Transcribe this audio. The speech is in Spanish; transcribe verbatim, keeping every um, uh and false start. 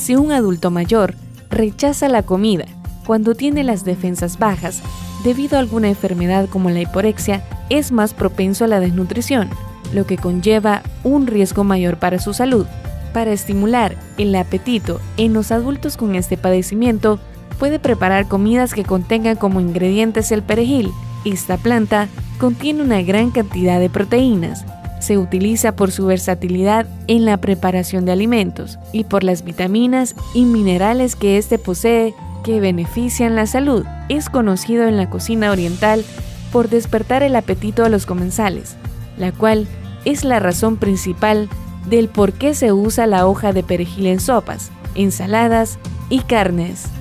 Si un adulto mayor rechaza la comida cuando tiene las defensas bajas debido a alguna enfermedad como la hiporexia, es más propenso a la desnutrición, lo que conlleva un riesgo mayor para su salud. Para estimular el apetito en los adultos con este padecimiento, puede preparar comidas que contengan como ingredientes el perejil. Esta planta contiene una gran cantidad de proteínas. Se utiliza por su versatilidad en la preparación de alimentos y por las vitaminas y minerales que éste posee que benefician la salud. Es conocido en la cocina oriental por despertar el apetito a los comensales, la cual es la razón principal del por qué se usa la hoja de perejil en sopas, ensaladas y carnes.